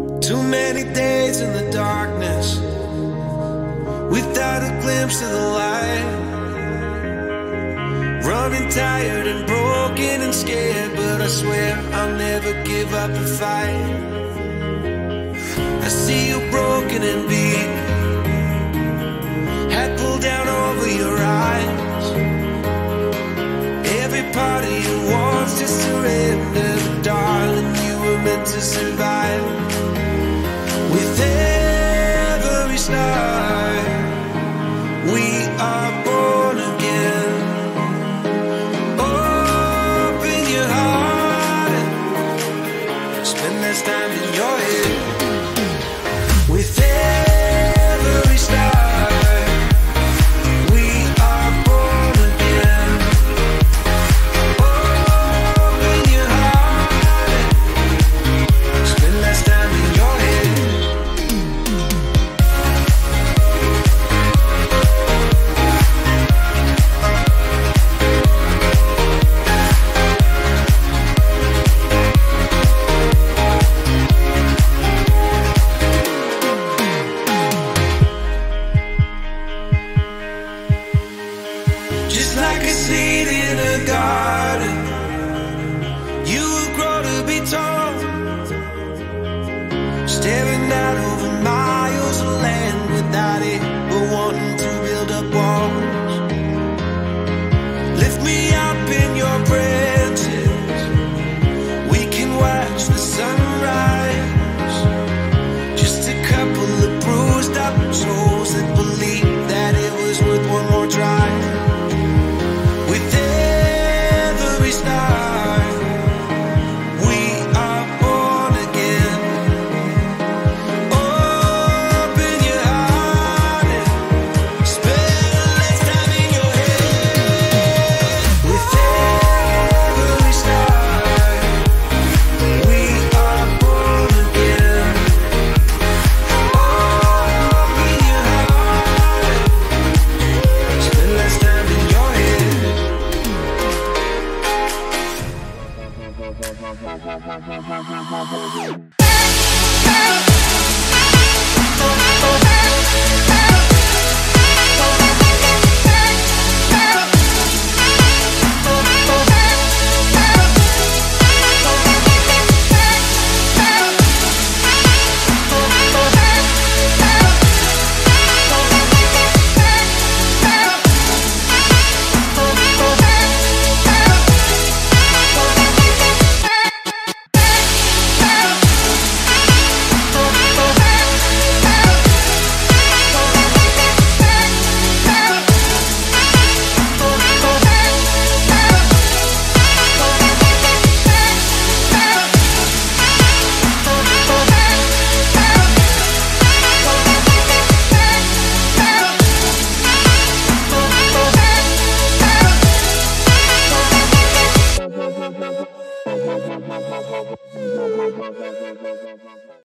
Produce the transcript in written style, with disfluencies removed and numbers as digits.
Too many days in the darkness without a glimpse of the light. Running tired and broken and scared, but I swear I'll never give up the fight. I see you broken and beat, head pulled down over your eyes. Every part of you wants to surrender, but darling, you were meant to survive. With every star, we are born again. Open your heart and spend less time in your head. With every star, we are born again. Open your heart and spend less time in your head. Just like a seed in a garden, you will grow to be tall, staring out over miles of land without it, but wanting to build up walls. Lift me up in your branches, we can watch the sunrise. Just a couple of bruised up souls that believe that it was worth one more try. With every star, we are born again. Open your heart and spend less time in your head. With every star, we are born again. Open your heart and spend less time in your head. Oh,